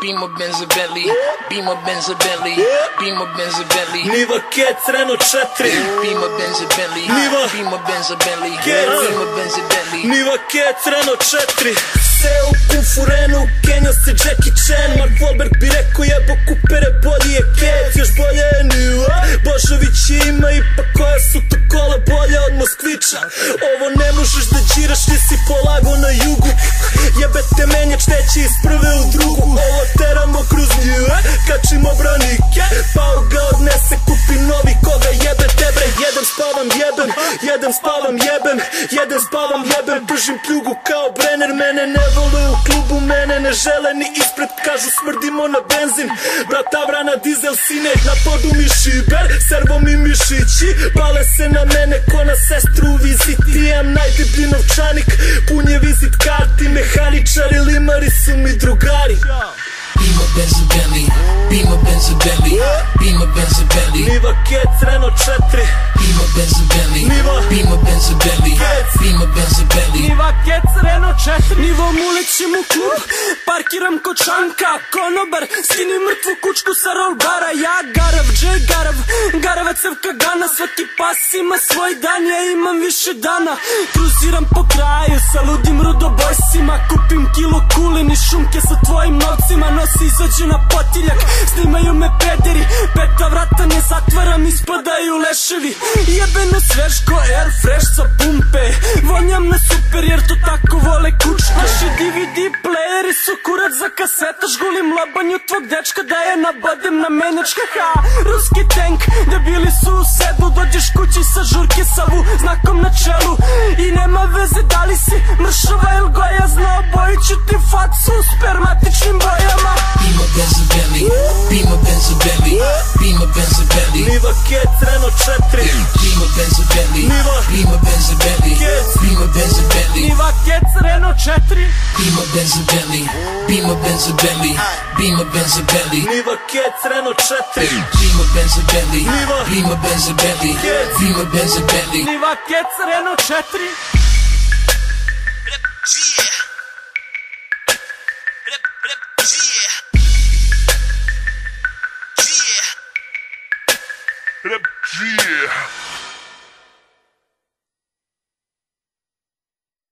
Beamer, Benz, Bentley, Beamer, Benz, Bentley, Beamer, Benz, Bentley. Niva Kec, Renault 4. Beamer, Benz, Bentley, Niva. Beamer, Benz, Bentley, Kec. Beamer, Benz, Bentley. Niva Kec, Renault 4. Se u Kufurenu, Kenja se Jackie Chan. Mark Wahlberg bi rekao jebo kupere, bolji je Kec. Još bolje je Niva, Božović ima ipak koja su to kola bolje od Moskvića. Ovo ne možeš da điraš, nisi polago na jugu. Jebete menjač teći iz prve u drugu. Ovo teramo kroz njive, kačimo branike. Pao ga odnese, kupi novi, koga jebete bre. Jedem spavam jebem, jedem spavam jebem, jedem spavam jebem. Držim pljugu kao Brenner, mene ne vole u klubu, mene ne žele ni ispred. Kažu smrdimo na benzin, brata vrana dizel sine. Na podu mi šiber, servo mi mišići. Pale se na mene ko na sestru u viziti. Imam najdeblji novčanik, pun je vizit karti. Mehaničari, limari su mi drugari. Beamer, Benz, Bentley, Beamer, Benz, Bentley, Beamer, Benz, Bentley. Niva Kec, Renault 4. Beamer, Benz, Bentley, Niva. Beamer, Benz, Bentley, Beamer, Benz, Bentley. Niva Kec, Renault 4. Nivom ulećem u klub, parkiram kod šanka. Konobar, skini mrtvu kučku sa rollbara. Ja Garav, Jay Garav, Garava crvka Gana. Svaki pas ima svoj dan, ja imam više dana. Kruziram po kraju sa ludim rudobojsima. Kupim kilo kulin i šunke sa tvojim novcima. Nosi izađu na potiljak, snimaju me pederi. Peta vrata ne zatvaram, ispadaju leševi. Jebeno svež ko air fresh sa pumpe. Vonjam na super jer to tako vole kučke. Naši DVD playeri su kurac za kaseta. Žgulim labanju tvog dečka da je nabodem na menjačka. Ha, ruski tank, debili su u sedlu. Dođeš kući sa žurke savu, znakom na čelu. I nema veze da li si mršava ili goja. Znao bojit ću ti facu spermatičnim bojama. Beamer, Benz, Bentley, Beamer, Benz, Bentley, Beamer, Benz, Bentley. Niva Kec, Renault 4. Beamer, Benz, Bentley, Niva. Beamer, Benz, Bentley, Kec. Beamer, Benz, Bentley. Niva Kec, Renault 4. Beamer, Benz, Bentley, Beamer, Benz, Bentley, Beamer, Benz, Bentley. Niva Kec, Renault 4. Beamer, Benz, Bentley, Niva. Beamer, Benz, Bentley, Kec. Beamer, Benz, Bentley. Niva Kec, Renault 4.